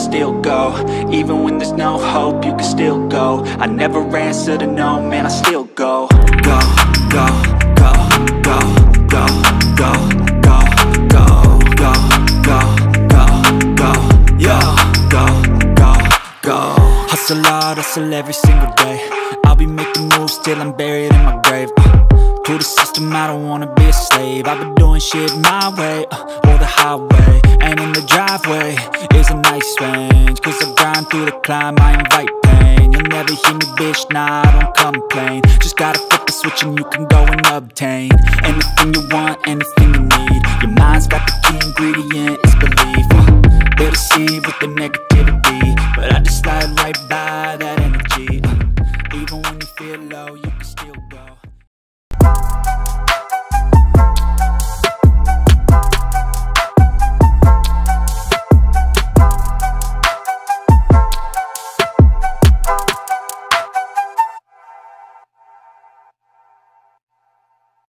still go. Even when there's no hope, you can still go. I never answer to no, man, I still go. Go, go, go, go, go, go, go, go, go, go, go, go, yo, go, go, go. Hustle hard, hustle every single day. I'll be making moves till I'm buried in my grave. To the system, I don't wanna be a slave. I've been doing shit my way, or the highway. And in the driveway is a nice range, cause I grind through the climb, I invite pain. You'll never hear me, bitch, nah, I don't complain. Just gotta flip the switch and you can go and obtain anything you want, anything you need. Your mind's got the key ingredient